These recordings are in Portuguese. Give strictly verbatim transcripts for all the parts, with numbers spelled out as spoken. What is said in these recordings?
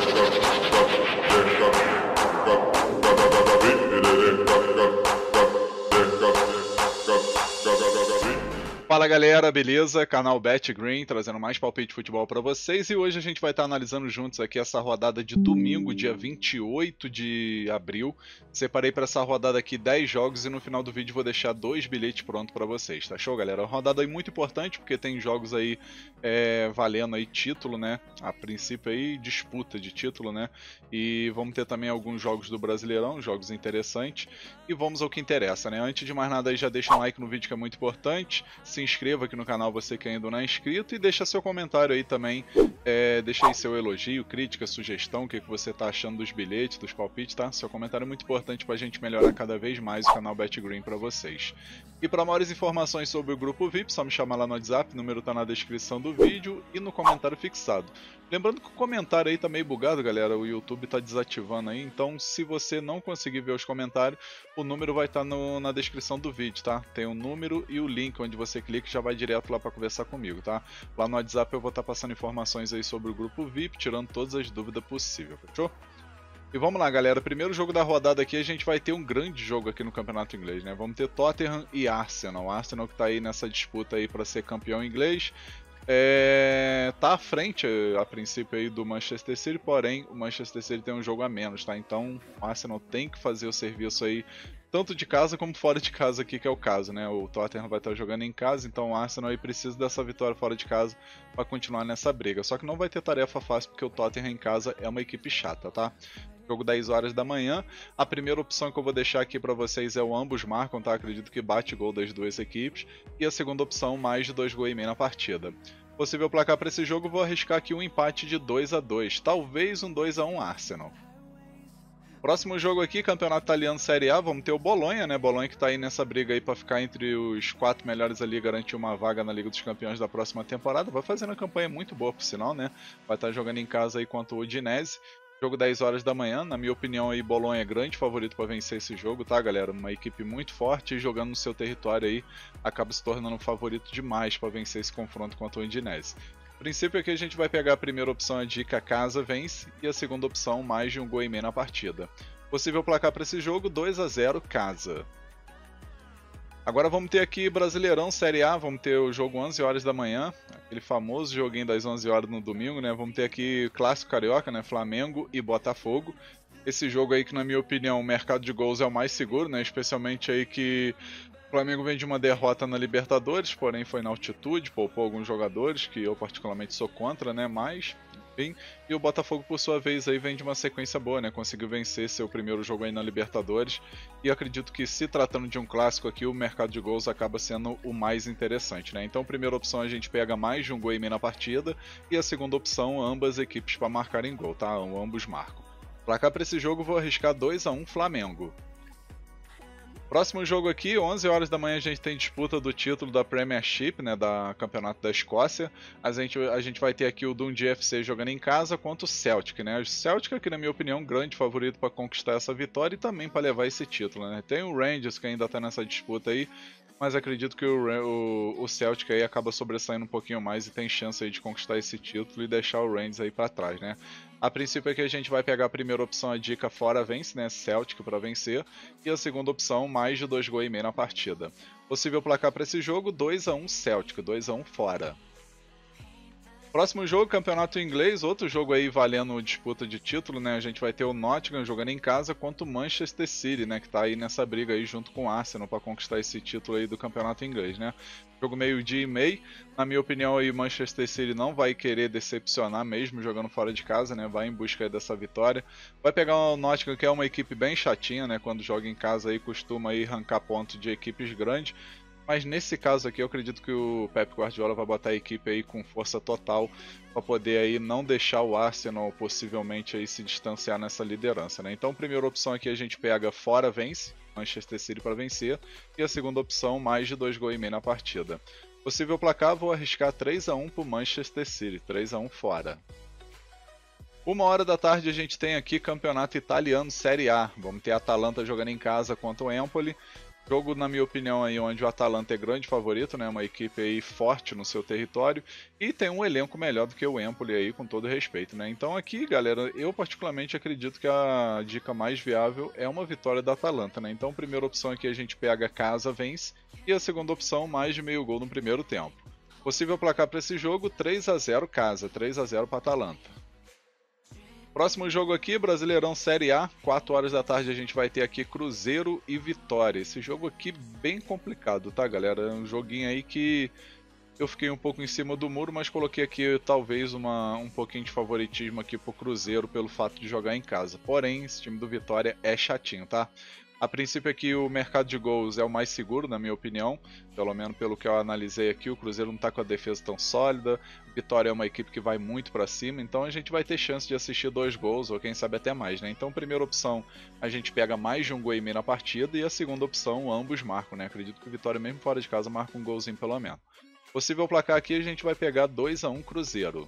Fala galera, beleza? Canal BetGreen trazendo mais palpite de futebol para vocês e hoje a gente vai estar analisando juntos aqui essa rodada de domingo, dia vinte e oito de abril. Separei para essa rodada aqui dez jogos e no final do vídeo vou deixar dois bilhetes prontos para vocês, tá show galera? Uma rodada aí muito importante porque tem jogos aí é, valendo aí título, né? A princípio aí disputa de título, né? E vamos ter também alguns jogos do Brasileirão, jogos interessantes e vamos ao que interessa, né? Antes de mais nada aí já deixa um like no vídeo que é muito importante. Se inscreva aqui no canal você que ainda não é inscrito e deixa seu comentário aí também, é, deixa aí seu elogio, crítica, sugestão, o que, que você tá achando dos bilhetes, dos palpites, tá? Seu comentário é muito importante pra gente melhorar cada vez mais o canal BetGreen pra vocês. E para maiores informações sobre o grupo V I P, só me chamar lá no WhatsApp, o número tá na descrição do vídeo e no comentário fixado. Lembrando que o comentário aí tá meio bugado, galera, o YouTube tá desativando aí, então se você não conseguir ver os comentários, o número vai estar tá na descrição do vídeo, tá? Tem o número e o link onde você clica e já vai direto lá para conversar comigo, tá? Lá no WhatsApp eu vou estar tá passando informações aí sobre o grupo V I P, tirando todas as dúvidas possíveis, fechou? E vamos lá, galera. Primeiro jogo da rodada aqui, a gente vai ter um grande jogo aqui no Campeonato Inglês, né? Vamos ter Tottenham e Arsenal. O Arsenal que tá aí nessa disputa aí para ser campeão inglês. É... tá à frente, a princípio, aí do Manchester City, porém o Manchester City tem um jogo a menos, tá? Então o Arsenal tem que fazer o serviço aí, tanto de casa como fora de casa aqui, que é o caso, né? O Tottenham vai estar jogando em casa, então o Arsenal aí precisa dessa vitória fora de casa para continuar nessa briga. Só que não vai ter tarefa fácil, porque o Tottenham em casa é uma equipe chata, tá? Jogo dez horas da manhã. A primeira opção que eu vou deixar aqui para vocês é o ambos marcam, tá? Acredito que bate gol das duas equipes. E a segunda opção, mais de dois gols e meio na partida. Possível placar para esse jogo, vou arriscar aqui um empate de dois a dois. Talvez um dois a um Arsenal. Próximo jogo aqui, Campeonato Italiano Série A, vamos ter o Bolonha, né? Bolonha que tá aí nessa briga aí para ficar entre os quatro melhores ali, garantir uma vaga na Liga dos Campeões da próxima temporada. Vai fazendo uma campanha muito boa, por sinal, né? Vai estar jogando em casa aí contra o Udinese. Jogo dez horas da manhã, na minha opinião aí, Bolonha é grande favorito para vencer esse jogo, tá galera? Uma equipe muito forte e jogando no seu território aí, acaba se tornando um favorito demais para vencer esse confronto contra o Udinese. O princípio aqui a gente vai pegar a primeira opção, a dica casa vence, e a segunda opção, mais de um gol e meio na partida. Possível placar para esse jogo, dois a zero casa. Agora vamos ter aqui Brasileirão Série A, vamos ter o jogo onze horas da manhã, aquele famoso joguinho das onze horas no domingo, né? Vamos ter aqui Clássico Carioca, né? Flamengo e Botafogo. Esse jogo aí que, na minha opinião, o mercado de gols é o mais seguro, né? Especialmente aí que o Flamengo vem de uma derrota na Libertadores, porém foi na altitude, poupou alguns jogadores, que eu particularmente sou contra, né? Mas... enfim, e o Botafogo, por sua vez, aí vem de uma sequência boa, né? Conseguiu vencer seu primeiro jogo aí na Libertadores. E acredito que, se tratando de um clássico aqui, o mercado de gols acaba sendo o mais interessante, né? Então, a primeira opção a gente pega mais de um gol e meio na partida. E a segunda opção, ambas equipes para marcarem gol, tá? Ambos marcam. Placar para esse jogo, vou arriscar dois a um Flamengo. Próximo jogo aqui, onze horas da manhã, a gente tem disputa do título da Premiership, né, da Campeonato da Escócia. A gente, a gente vai ter aqui o Dundee F C jogando em casa contra o Celtic, né? O Celtic aqui, na minha opinião, grande favorito para conquistar essa vitória e também para levar esse título, né? Tem o Rangers que ainda está nessa disputa aí, mas acredito que o, o, o Celtic aí acaba sobressaindo um pouquinho mais e tem chance aí de conquistar esse título e deixar o Rangers aí para trás, né? A princípio aqui a gente vai pegar a primeira opção, a dica fora vence, né? Celtic para vencer. E a segunda opção, mais de dois gols e meio na partida. Possível placar para esse jogo, dois a um Celtic, dois a um fora. Próximo jogo, Campeonato Inglês, outro jogo aí valendo disputa de título, né? A gente vai ter o Nottingham jogando em casa contra o Manchester City, né? Que tá aí nessa briga aí junto com o Arsenal para conquistar esse título aí do Campeonato Inglês, né? Jogo meio-dia e meio, na minha opinião aí o Manchester City não vai querer decepcionar mesmo jogando fora de casa, né? Vai em busca aí dessa vitória. Vai pegar o Nottingham, que é uma equipe bem chatinha, né? Quando joga em casa aí costuma aí arrancar pontos de equipes grandes. Mas nesse caso aqui eu acredito que o Pep Guardiola vai botar a equipe aí com força total para poder aí não deixar o Arsenal possivelmente aí se distanciar nessa liderança, né? Então a primeira opção aqui a gente pega fora vence, Manchester City para vencer, e a segunda opção mais de dois gols e meio na partida. Possível placar, vou arriscar três a um para o Manchester City, três a um fora. Uma hora da tarde a gente tem aqui Campeonato Italiano Série A, vamos ter a Atalanta jogando em casa contra o Empoli. Jogo, na minha opinião, aí onde o Atalanta é grande favorito, né? Uma equipe aí forte no seu território e tem um elenco melhor do que o Empoli aí, com todo respeito, né? Então aqui, galera, eu particularmente acredito que a dica mais viável é uma vitória da Atalanta, né? Então, primeira opção aqui a gente pega casa, vence, e a segunda opção, mais de meio gol no primeiro tempo. Possível placar para esse jogo, três a zero casa, três a zero para Atalanta. Próximo jogo aqui, Brasileirão Série A, quatro horas da tarde a gente vai ter aqui Cruzeiro e Vitória. Esse jogo aqui bem complicado, tá, galera? É um joguinho aí que eu fiquei um pouco em cima do muro, mas coloquei aqui talvez uma, um pouquinho de favoritismo aqui pro Cruzeiro pelo fato de jogar em casa. Porém, esse time do Vitória é chatinho, tá? A princípio aqui o mercado de gols é o mais seguro, na minha opinião, pelo menos pelo que eu analisei aqui, o Cruzeiro não está com a defesa tão sólida, o Vitória é uma equipe que vai muito para cima, então a gente vai ter chance de assistir dois gols, ou quem sabe até mais, né? Então, primeira opção, a gente pega mais de um gol e meio na partida, e a segunda opção, ambos marcam, né? Acredito que o Vitória, mesmo fora de casa, marca um golzinho pelo menos. Possível placar aqui, a gente vai pegar dois a um Cruzeiro.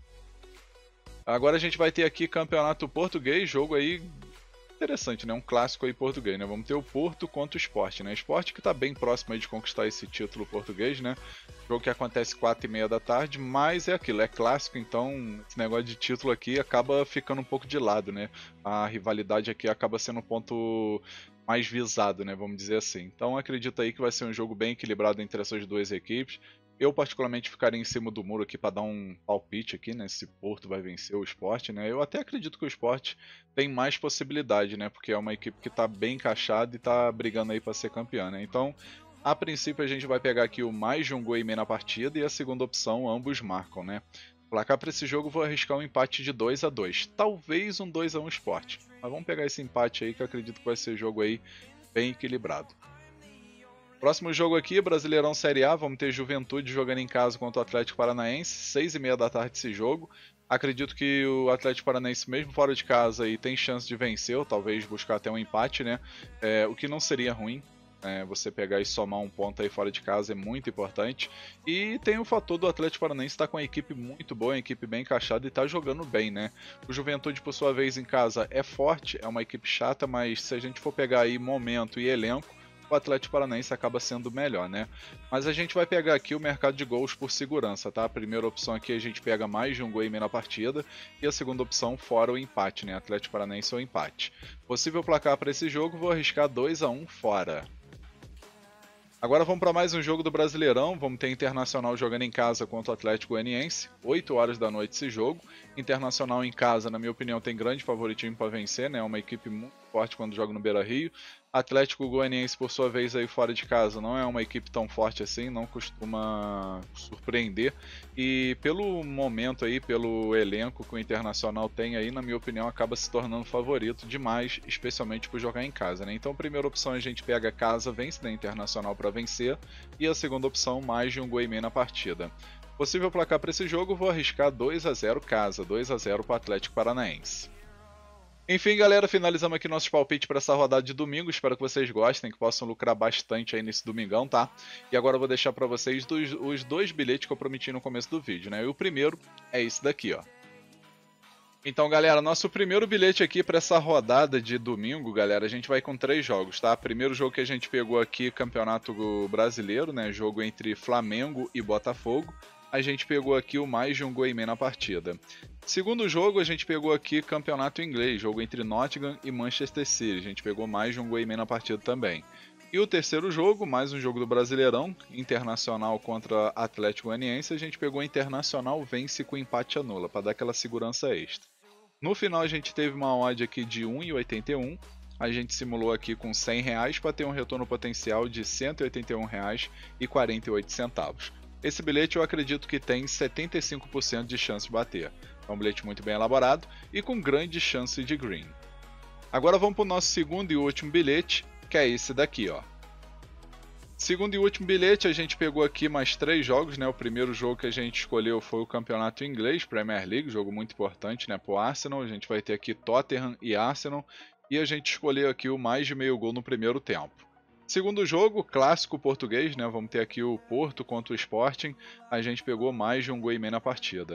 Agora a gente vai ter aqui Campeonato Português, jogo aí interessante, né? Um clássico aí português, né? Vamos ter o Porto contra o Sport, né? Sport que tá bem próximo aí de conquistar esse título português, né? Jogo que acontece quatro e meia da tarde, mas é aquilo, é clássico, então esse negócio de título aqui acaba ficando um pouco de lado, né? A rivalidade aqui acaba sendo um ponto mais visado, né? Vamos dizer assim. Então acredito aí que vai ser um jogo bem equilibrado entre essas duas equipes. Eu particularmente ficaria em cima do muro aqui para dar um palpite aqui, né? Se Porto vai vencer o Sport, né? Eu até acredito que o Sport tem mais possibilidade, né? Porque é uma equipe que está bem encaixada e está brigando aí para ser campeã, né? Então, a princípio a gente vai pegar aqui o mais de um gol e meio na partida e a segunda opção, ambos marcam, né? Placar para esse jogo vou arriscar um empate de dois a dois, talvez um dois a um Sport. Mas vamos pegar esse empate aí que eu acredito que vai ser jogo aí bem equilibrado. Próximo jogo aqui, Brasileirão Série A, vamos ter Juventude jogando em casa contra o Atlético Paranaense, seis e meia da tarde esse jogo. Acredito que o Atlético Paranaense, mesmo fora de casa, aí, tem chance de vencer, ou talvez buscar até um empate, né? É, o que não seria ruim, é, você pegar e somar um ponto aí fora de casa é muito importante. E tem o fator do Atlético Paranaense estar com uma equipe muito boa, uma equipe bem encaixada e estar jogando bem, né? O Juventude, por sua vez, em casa é forte, é uma equipe chata, mas se a gente for pegar aí momento e elenco, o Atlético Paranaense acaba sendo melhor, né? Mas a gente vai pegar aqui o mercado de gols por segurança, tá? A primeira opção aqui a gente pega mais de um gol e meio na partida e a segunda opção fora o empate, né? Atlético Paranaense ou empate. Possível placar para esse jogo, vou arriscar dois a um fora. Agora vamos para mais um jogo do Brasileirão, vamos ter Internacional jogando em casa contra o Atlético Goianiense, oito horas da noite esse jogo. Internacional em casa, na minha opinião, tem grande favoritismo para vencer, né? É uma equipe muito forte quando joga no Beira-Rio. Atlético Goianiense, por sua vez, aí fora de casa, não é uma equipe tão forte assim, não costuma surpreender. E pelo momento aí, pelo elenco que o Internacional tem aí, na minha opinião, acaba se tornando favorito demais, especialmente por jogar em casa, né? Então, a primeira opção a gente pega casa, vence da Internacional para vencer, e a segunda opção, mais de um gol e meio na partida. Possível placar para esse jogo, vou arriscar dois a zero casa, dois a zero para o Atlético Paranaense. Enfim, galera, finalizamos aqui nossos palpites para essa rodada de domingo. Espero que vocês gostem, que possam lucrar bastante aí nesse domingão, tá? E agora eu vou deixar para vocês dos, os dois bilhetes que eu prometi no começo do vídeo, né? E o primeiro é esse daqui, ó. Então, galera, nosso primeiro bilhete aqui para essa rodada de domingo, galera, a gente vai com três jogos, tá? Primeiro jogo que a gente pegou aqui, Campeonato Brasileiro, né? Jogo entre Flamengo e Botafogo. A gente pegou aqui o mais de um gol e meio na partida. Segundo jogo, a gente pegou aqui Campeonato Inglês, jogo entre Nottingham e Manchester City. A gente pegou mais de um gol e meio na partida também. E o terceiro jogo, mais um jogo do Brasileirão, Internacional contra Atlético Goianiense, a gente pegou Internacional vence com empate anula, para dar aquela segurança extra. No final a gente teve uma odd aqui de um e oitenta e um, a gente simulou aqui com cem reais para ter um retorno potencial de cento e oitenta e um reais e quarenta e oito centavos. Esse bilhete eu acredito que tem setenta e cinco por cento de chance de bater. É um bilhete muito bem elaborado e com grande chance de green. Agora vamos para o nosso segundo e último bilhete, que é esse daqui, ó. Segundo e último bilhete, a gente pegou aqui mais três jogos, né? O primeiro jogo que a gente escolheu foi o Campeonato Inglês, Premier League, jogo muito importante, né, para o Arsenal. A gente vai ter aqui Tottenham e Arsenal, e a gente escolheu aqui o mais de meio gol no primeiro tempo. Segundo jogo, clássico português, né? Vamos ter aqui o Porto contra o Sporting. A gente pegou mais de um gol e meio na partida.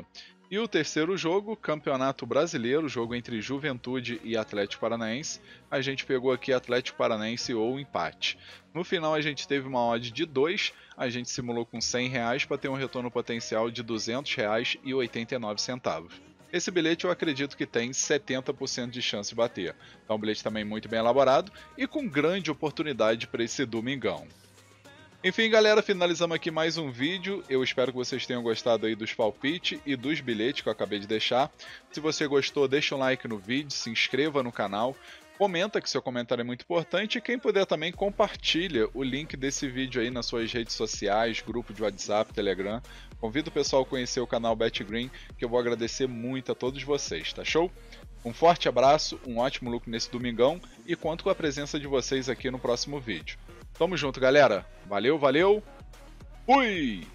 E o terceiro jogo, Campeonato Brasileiro, jogo entre Juventude e Atlético Paranaense. A gente pegou aqui Atlético Paranaense ou empate. No final a gente teve uma odd de dois, a gente simulou com cem reais para ter um retorno potencial de duzentos reais e oitenta e nove centavos. Esse bilhete eu acredito que tem setenta por cento de chance de bater. Então um bilhete também muito bem elaborado e com grande oportunidade para esse domingão. Enfim, galera, finalizamos aqui mais um vídeo. Eu espero que vocês tenham gostado aí dos palpites e dos bilhetes que eu acabei de deixar. Se você gostou, deixa um like no vídeo, se inscreva no canal, comenta, que seu comentário é muito importante, e quem puder também compartilha o link desse vídeo aí nas suas redes sociais, grupo de WhatsApp, Telegram. Convido o pessoal a conhecer o canal BetGreen, que eu vou agradecer muito a todos vocês, tá show? Um forte abraço, um ótimo lucro nesse domingão e conto com a presença de vocês aqui no próximo vídeo. Tamo junto, galera. Valeu, valeu. Fui!